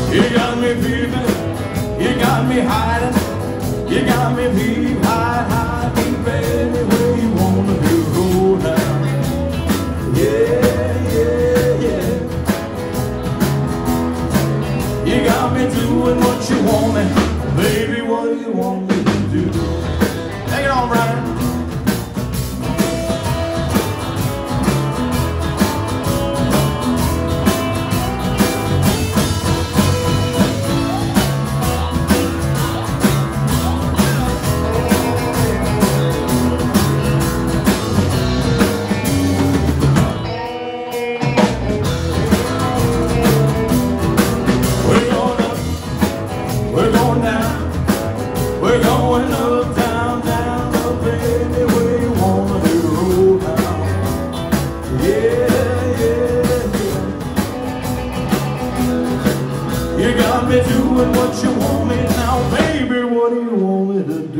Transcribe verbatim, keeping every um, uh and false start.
You got me peeping, you got me hiding, you got me peep, hide, hide, peep, baby, where you wanna do, go now. Yeah, yeah, yeah. You got me doing what you want me, baby, what do you want me to do? Take it on, Brian. We're going down, we're going up, down, down, up, baby, where you wanna do, roll down. Yeah, yeah, yeah. You got me doing what you want me now, baby, what do you want me to do?